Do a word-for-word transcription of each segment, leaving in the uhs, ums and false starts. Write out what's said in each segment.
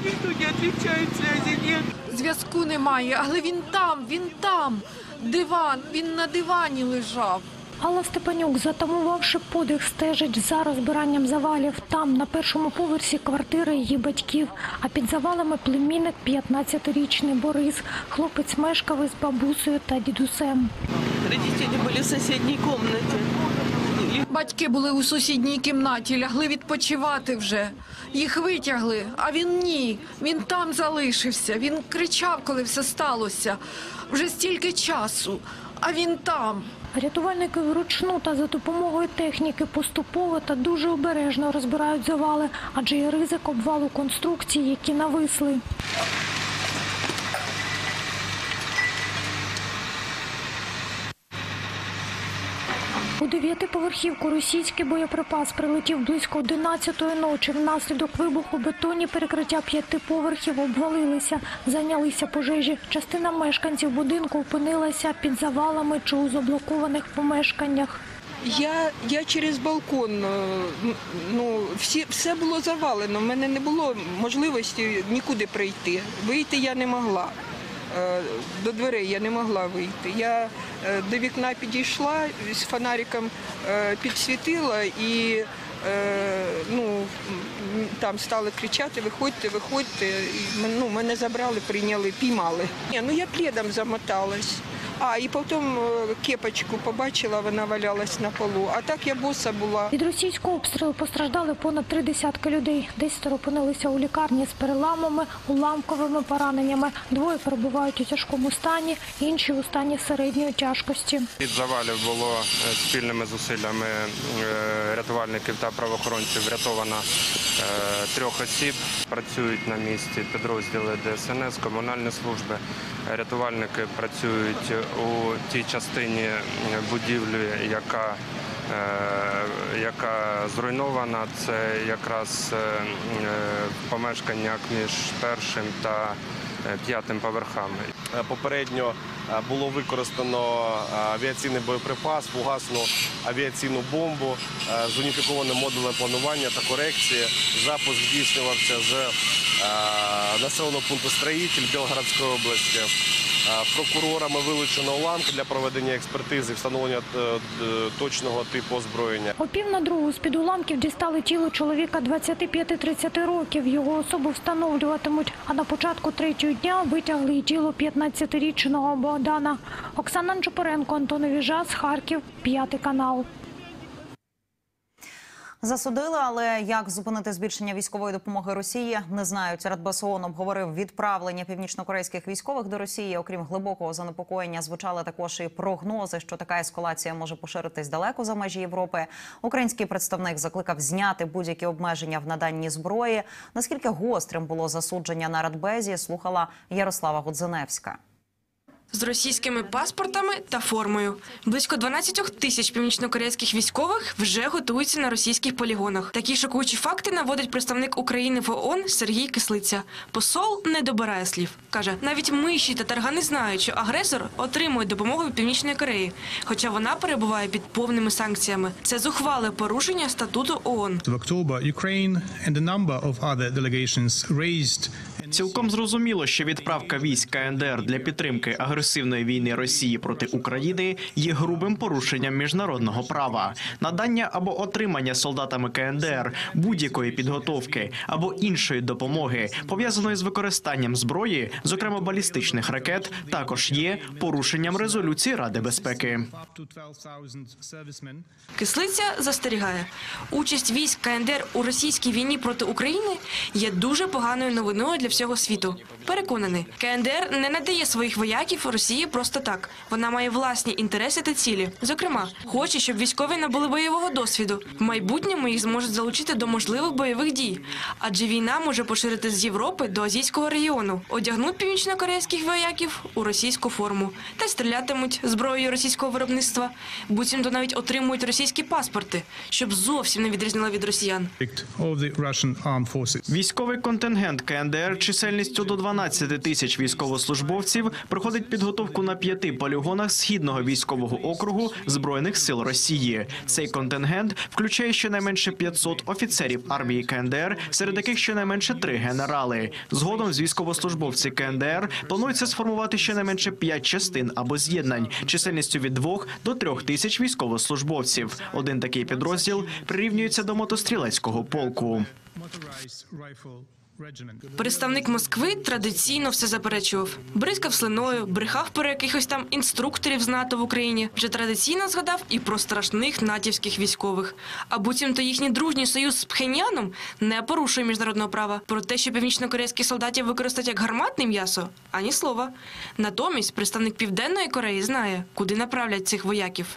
никто не отвечает, связи нет. Зв'язку немає, але він там, він там. Диван, він на дивані лежав. Алла Степанюк, затамувавши подих, стежить за розбиранням завалів. Там, на першому поверсі квартири її батьків, а під завалами племінник п'ятнадцятирічний Борис. Хлопець мешкав із бабусею та дідусем. Родители были в соседней комнате. Батьки були у сусідній кімнаті, лягли відпочивати вже. Їх витягли, а він ні. Він там залишився. Він кричав, коли все сталося. Вже стільки часу, а він там. Рятувальники вручну та за допомогою техніки поступово та дуже обережно розбирають завали, адже є ризик обвалу конструкцій, які нависли. У дев'ятиповерхівку російський боєприпас прилетів близько одинадцятої ночі. Внаслідок вибуху бетонні перекриття п'яти поверхів обвалилися, зайнялися пожежі. Частина мешканців будинку опинилася під завалами чи у заблокованих помешканнях. Я, я через балкон, ну, всі, все було завалено, в мене не було можливості нікуди прийти. Вийти я не могла. До дверей я не могла вийти. Я до вікна підійшла, з фонариком підсвітила і ну, там стали кричати: виходьте, виходьте. І, ну, мене забрали, прийняли, піймали. Ну, я пледом замоталась. А, і потім кепочку побачила, вона валялась на полу. А так я боса була. Від російського обстрілу постраждали понад три десятки людей. Десятеро опинилися у лікарні з переламами, уламковими пораненнями. Двоє перебувають у тяжкому стані, інші у стані середньої тяжкості. Від завалів було спільними зусиллями рятувальників та правоохоронців врятовано трьох осіб. Працюють на місці підрозділи Де Ес Ен Ес, комунальні служби. Рятувальники працюють у тій частині будівлі, яка, яка зруйнована. Це якраз помешкання між першим та п'ятим поверхами. Попередньо було використано авіаційний боєприпас, фугасну авіаційну бомбу з уніфікованим модулем планування та корекції. Запуск здійснювався з населеного пункту Строїтель Білгородської області. Прокурорами вилучено уламки для проведення експертизи, встановлення точного типу озброєння. О пів на другу з-під уламків дістали тіло чоловіка двадцяти п'яти - тридцяти років. Його особу встановлюватимуть. А на початку третього дня витягли і тіло п'ятнадцятирічного Богдана. Оксана Нечипоренко, Антон Віжас, Харків, п'ятий канал. Засудили, але як зупинити збільшення військової допомоги Росії, не знають. Радбез ООН обговорив відправлення північнокорейських військових до Росії. Окрім глибокого занепокоєння, звучали також і прогнози, що така ескалація може поширитись далеко за межі Європи. Український представник закликав зняти будь-які обмеження в наданні зброї. Наскільки гострим було засудження на Радбезі, слухала Ярослава Гудзиневська. З російськими паспортами та формою. Близько дванадцять тисяч північнокорейських військових вже готуються на російських полігонах. Такі шокуючі факти наводить представник України в ООН Сергій Кислиця. Посол не добирає слів. Каже, навіть миші та таргани знають, що агресор отримує допомогу від Північної Кореї, хоча вона перебуває під повними санкціями. Це зухвале порушення статуту ООН. Цілком зрозуміло, що відправка військ Ка Ен Де Ер для підтримки агресивної війни Росії проти України є грубим порушенням міжнародного права. Надання або отримання солдатами Ка Ен Де Ер будь-якої підготовки або іншої допомоги, пов'язаної з використанням зброї, зокрема балістичних ракет, також є порушенням резолюції Ради безпеки. Кислиця застерігає, участь військ Ка Ен Де Ер у російській війні проти України є дуже поганою новиною для всього світу. Переконаний, Ка Ен Де Ер не надає своїх вояків Росії просто так. Вона має власні інтереси та цілі. Зокрема, хоче, щоб військові набули бойового досвіду. В майбутньому їх зможуть залучити до можливих бойових дій. Адже війна може поширитись з Європи до азійського регіону. Одягнуть північнокорейських вояків у російську форму та стрілятимуть зброєю російського виробництва. Буцімто навіть отримують російські паспорти, щоб зовсім не відрізнила від росіян. Військовий контингент Ка Ен Де Ер чисельністю до дванадцяти тисяч військовослужбовців проходить підготовку на п'яти полігонах Східного військового округу Збройних сил Росії. Цей контингент включає щонайменше п'ятсот офіцерів армії КНДР, серед яких щонайменше три генерали. Згодом з військовослужбовці КНДР планується сформувати щонайменше п'ять частин або з'єднань, чисельністю від двох до трьох тисяч військовослужбовців. Один такий підрозділ прирівнюється до мотострілецького полку. Представник Москви традиційно все заперечував. Бризкав слиною, брехав про якихось там інструкторів з НАТО в Україні. Вже традиційно згадав і про страшних натівських військових. А буцімто їхній дружній союз з Пхеньяном не порушує міжнародного права. Про те, що північно-корейських солдатів використають як гарматне м'ясо – ані слова. Натомість представник Південної Кореї знає, куди направлять цих вояків.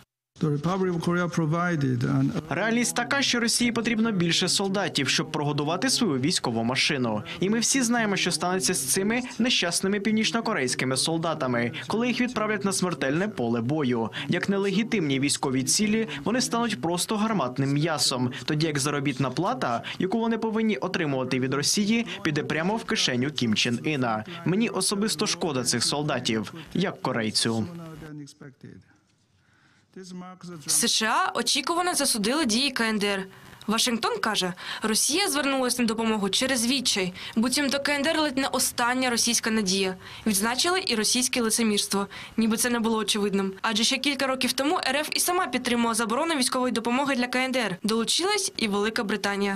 Реальність така, що Росії потрібно більше солдатів, щоб прогодувати свою військову машину. І ми всі знаємо, що станеться з цими нещасними північнокорейськими солдатами, коли їх відправлять на смертельне поле бою. Як нелегітимні військові цілі, вони стануть просто гарматним м'ясом, тоді як заробітна плата, яку вони повинні отримувати від Росії, піде прямо в кишеню Кім Чен Іна. Мені особисто шкода цих солдатів, як корейцю. США очікувано засудили дії КНДР. Вашингтон каже, Росія звернулася на допомогу через відчай, буцімто КНДР ледь не остання російська надія. Відзначили і російське лицемірство, ніби це не було очевидним. Адже ще кілька років тому РФ і сама підтримувала заборону військової допомоги для КНДР. Долучилась і Велика Британія.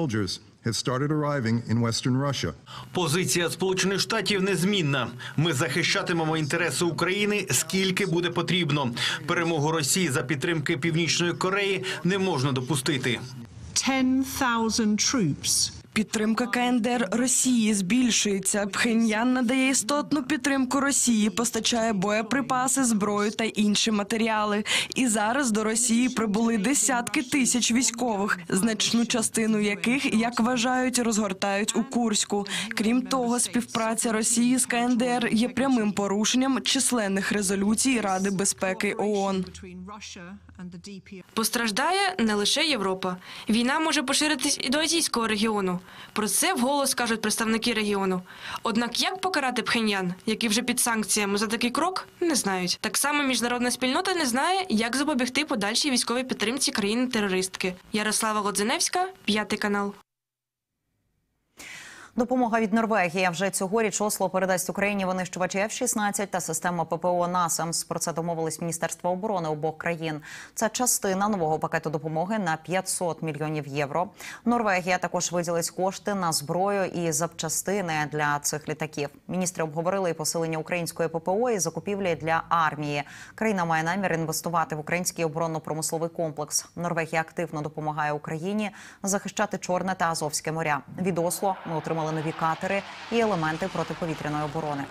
Позиція Сполучених Штатів незмінна. Ми захищатимемо інтереси України, скільки буде потрібно. Перемогу Росії за підтримки Північної Кореї не можна допустити. Підтримка КНДР Росії збільшується. Пхеньян надає істотну підтримку Росії, постачає боєприпаси, зброю та інші матеріали. І зараз до Росії прибули десятки тисяч військових, значну частину яких, як вважають, розгортають у Курську. Крім того, співпраця Росії з КНДР є прямим порушенням численних резолюцій Ради безпеки ООН. Постраждає не лише Європа. Війна може поширитись і до азійського регіону. Про це вголос кажуть представники регіону. Однак як покарати Пхеньян, який вже під санкціями за такий крок, не знають. Так само міжнародна спільнота не знає, як запобігти подальшій військовій підтримці країни-терористки. Ярослава Годзиневська, П'ятий канал. Допомога від Норвегії. Вже цьогоріч Осло передасть Україні винищувачі еф шістнадцять та систему ППО «Насамс». Про це домовились Міністерства оборони обох країн. Це частина нового пакету допомоги на п'ятсот мільйонів євро. Норвегія також виділить кошти на зброю і запчастини для цих літаків. Міністри обговорили і посилення української ППО і закупівлі для армії. Країна має намір інвестувати в український оборонно-промисловий комплекс. Норвегія активно допомагає Україні захищати Чорне та Азовське моря. Від Осло ми отримали нові катери і елементи протиповітряної оборони.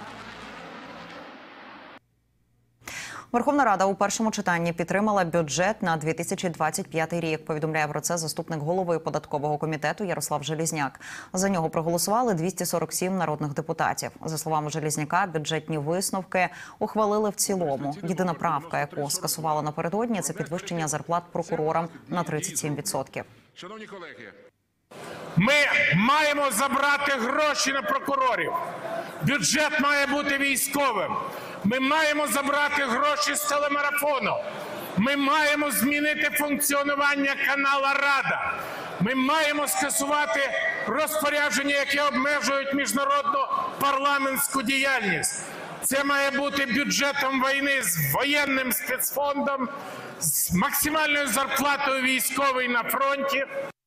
Верховна Рада у першому читанні підтримала бюджет на дві тисячі двадцять п'ятий рік. Повідомляє про це заступник голови податкового комітету Ярослав Желізняк. За нього проголосували двісті сорок сім народних депутатів. За словами Желізняка, бюджетні висновки ухвалили в цілому. Єдина правка, яку скасували напередодні, це підвищення зарплат прокурорам на тридцять сім відсотків. Шановні колеги, ми маємо забрати гроші на прокурорів. Бюджет має бути військовим. Ми маємо забрати гроші з телемарафону. Ми маємо змінити функціонування канала «Рада». Ми маємо скасувати розпорядження, які обмежують міжнародну парламентську діяльність. Це має бути бюджетом війни з воєнним спецфондом, з максимальною зарплатою військової на фронті.